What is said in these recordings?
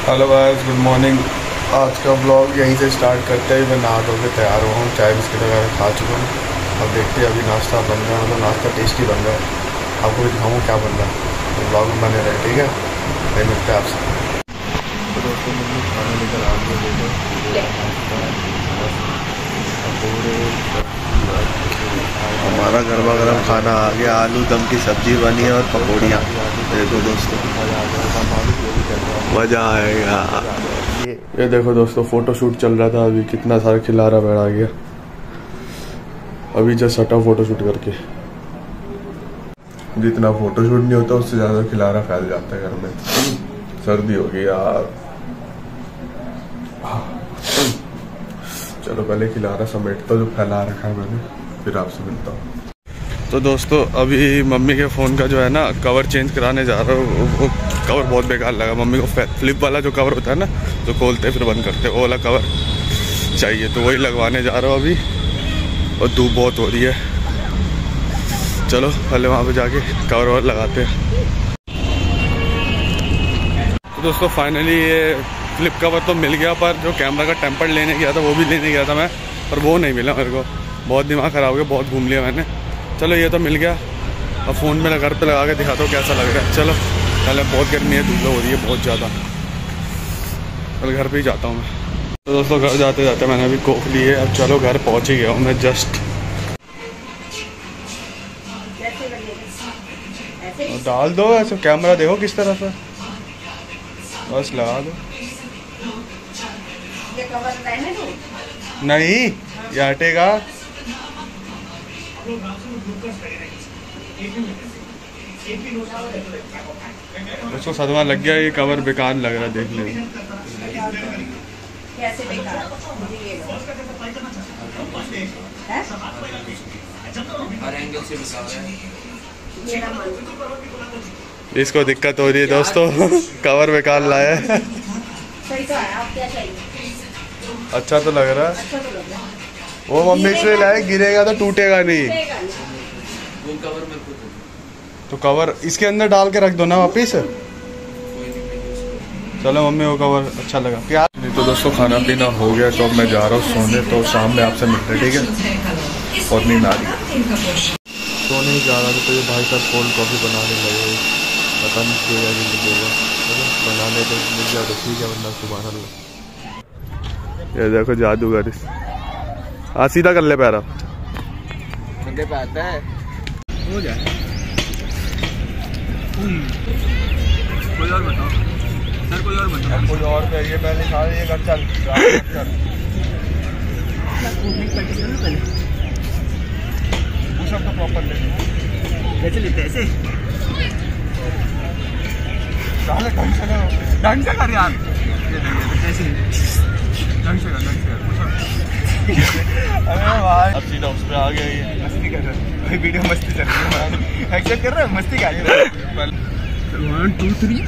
Hello guys, good morning. आज का blog यहीं से स्टार्ट करते हैं। मैं नहा धो के तैयार हुआ हूँ, चाय बिस्किट वगैरह खा चुका हूँ। अब देखते हैं, अभी नाश्ता बन रहा है, मतलब नाश्ता टेस्टी बन रहा है। आपको भी दिखाऊँ क्या बन रहा है, तो ब्लॉग में बने रहे, ठीक है। फिर मिलते हैं आपसे। तो दोस्तों, मम्मी खाना लेकर आ गए। हमारा गर्मा गर्म खाना आ गया, आलू दम की सब्जी बनी है और पकौड़ियाँ। देखो दोस्तों, मज़ा आएगा। ये देखो दोस्तों, फोटो शूट चल रहा था अभी, कितना सारा खिलारा बैठा गया। अभी जस्ट हटा फोटो शूट करके। जितना फोटो शूट नहीं होता उससे ज़्यादा खिलारा फैल जाता है घर में। सर्दी हो गई यार। चलो पहले खिलारा समेटता जो फैला रखा है मैंने, फिर आपसे मिलता हूँ। तो दोस्तों, अभी मम्मी के फ़ोन का जो है ना कवर चेंज कराने जा रहा हूँ। वो कवर बहुत बेकार लगा मम्मी को। फ्लिप वाला जो कवर होता है ना, जो खोलते फिर बंद करते, वो वाला कवर चाहिए, तो वही लगवाने जा रहा हूँ अभी। और धूप बहुत हो रही है। चलो पहले वहाँ पे जाके कवर ववर लगाते हैं। तो दोस्तों, फाइनली ये फ्लिप कवर तो मिल गया, पर जो कैमरा का टेम्पर लेने गया था वो भी लेने गया था मैं, पर वो नहीं मिला मेरे को। बहुत दिमाग ख़राब हो गया, बहुत घूम लिया मैंने। चलो ये तो मिल गया। अब फ़ोन में घर पे लगा के दिखाता हूँ कैसा लग रहा है। चलो पहले, बहुत गर्मी है, धूप हो रही है बहुत ज़्यादा। कल घर पे ही जाता हूँ मैं। तो दोस्तों, घर जाते जाते मैंने अभी कोक ली है। अब चलो घर पहुँच ही गया हूँ मैं जस्ट। डाल दो ऐसे, कैमरा देखो किस तरह से, बस लगा दो। नहीं, ये हटेगा। उसको सदमा लग गया, ये कवर बेकार लग रहा है देखने में। कैसे बेकार? इसको दिक्कत हो रही है दोस्तों, कवर बेकार लाया है। सही तो है, आप क्या चाहिए? अच्छा तो लग रहा है। अच्छा तो लग रहा है। वो मम्मी इसलिए लाए, गिरेगा तो टूटेगा नहीं। तो कवर इसके अंदर डाल के रख दो ना वापिस। चलो मम्मी, वो कवर अच्छा लगा क्या? नहीं तो दोस्तों, खाना पीना हो गया, तो अब मैं जा रहा हूँ सोने। तो शाम में आपसे मिलते हैं, ठीक है। और नींद आ रही है, सोने ही जा रहा था। तो ये भाई साहब कोल्ड कॉफ़ी बनाने लगे, पता नहीं किएगा कि लिखेगा। चलो बनाने तो मिल जाए तो ठीक है, वरना सुबह अल्लाह। ये देखो जादूगर, सीधा कर ले पैरा, पे आता है हो जाए। कोई और बताओ सर, कोई और बताओ। कोई और चाहिए, पहले खा लीजिएगा। चल तो प्रॉपर ले, कैसे लेते हैं ऐसे? ढंग से कर यार, कैसे ढंग से कर। अरे भाई, अब सीधा उस पे आ गया। ये मस्ती कर रहा है, वीडियो मस्ती चल रही है, एक्शन कर रहा है, मस्ती कर रहा है। 1 2 3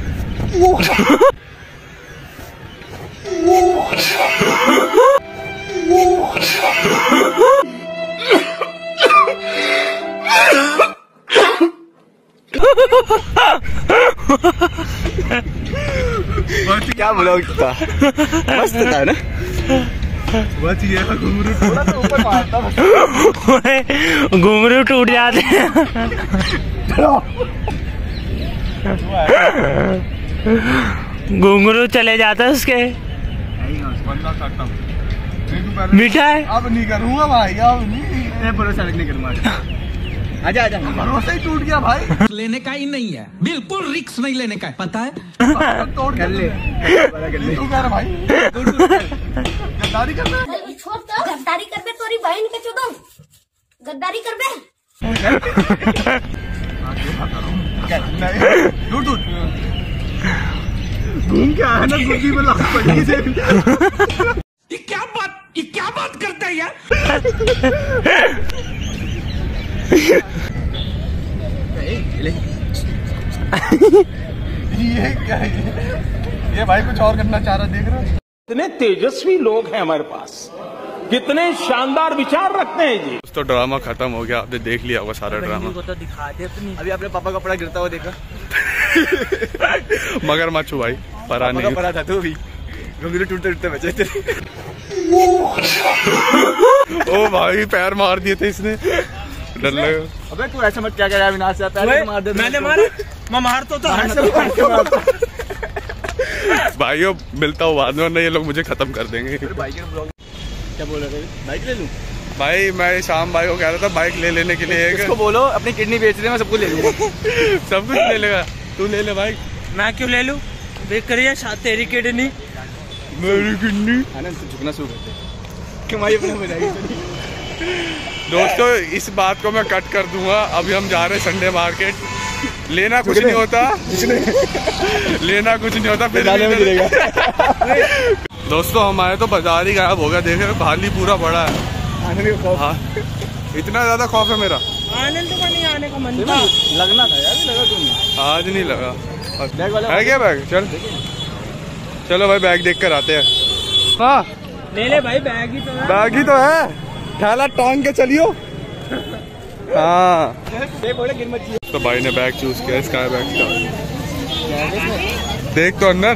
क्या बोला उसका? मस्त था ना। घुंघरू थोड़ा तो ऊपर मारता, घुंघरू टूट जाते हैं। घुंघरू चले जाते हैं उसके। बंदा मीठा है। अब नहीं करूँगा भाई, अब नहीं। भरोसा नहीं करूँगा। आजा आजा, भरोसा ही टूट गया भाई। लेने का ही नहीं है, बिल्कुल रिस्क नहीं लेने का है, पता है। तोड़ कर ले, तू कर भाई, गद्दारी कर ले। गद्दारी कर बे, तोरी बहन के चुदो गद्दारी कर बे। घूम के आया ना, गुड्डी में लग पड़ी से। ये क्या बात करता है यार? ये क्या है? ये भाई कुछ और करना चाह रहा, देख रहा है। इतने तेजस्वी लोग हैं हमारे पास, कितने शानदार विचार रखते हैं जी। तो ड्रामा खत्म हो गया, आपने देख लिया होगा सारा ड्रामा। तो दिखा दे अपनी। अभी आपने पापा का कपड़ा गिरता हुआ देखा? मगरमच्छ भाई, परा नहीं परा था तू भी, घुंघरू टूटते टूटते बचे थे। ओ भाई पैर मार दिए थे इसने, डर लगा। अबे तू ऐसा मत क्या कर रहा है विनाश, पैर मार दे। मैंने मारा, मैं मार तो था। भाइयों मिलता हूँ बाद में, वरना ये लोग मुझे खत्म कर देंगे। क्या बोल रहे थे, बाइक ले लूं? भाई मैं शाम भाई को कह रहा था बाइक ले लेने के लिए। इसको बोलो अपनी किडनी बेच दे, मैं सब कुछ ले लूंगा। सब कुछ ले लेगा, तू ले ले बाइक। मैं क्यों ले लूं? देख करिए तेरी किडनी, मेरी किडनी। आनंद तू झुकना शुरू कर दे, कमाई अपने हो जाएगी। दोस्तों इस बात को मैं कट कर दूंगा। अभी हम जा रहे हैं संडे मार्केट, लेना कुछ नहीं होता, लेना कुछ नहीं होता, फिर दोस्तों हमारे तो बाजार ही गायब हो गया। देखे खाली पूरा बड़ा है। हाँ इतना ज्यादा खौफ है मेरा। आनंद को नहीं आने का मन था, लगना था यार, लगा क्यों नहीं? आज नहीं लगा। बैग वाला है क्या बैग? चल चलो भाई बैग देख कर आते हैं। हाँ ले ले भाई, बैग ही तो है। बैग ही तो है, थैला टांग के चलियो। हाँ तो भाई ने बैग चूज किया, स्काई बैग का। देख तो अंदर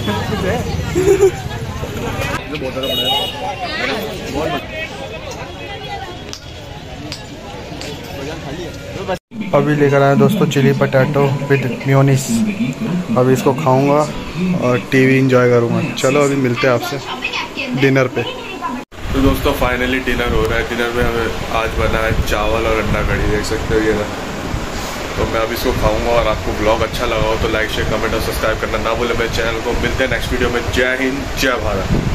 अभी लेकर आए दोस्तों चिली पटाटो विद मेयोनीज। अभी इसको खाऊंगा और टीवी एंजॉय करूंगा। चलो अभी मिलते हैं आपसे डिनर पे। तो दोस्तों फाइनली डिनर हो रहा है। डिनर में हमें आज बना है चावल और अंडा कढ़ी, देख सकते हो ये ना। तो मैं अभी इसको खाऊंगा और आपको ब्लॉग अच्छा लगा हो तो लाइक शेयर कमेंट और सब्सक्राइब करना ना भूलें मेरे चैनल को। मिलते हैं नेक्स्ट वीडियो में। जय हिंद, जय भारत।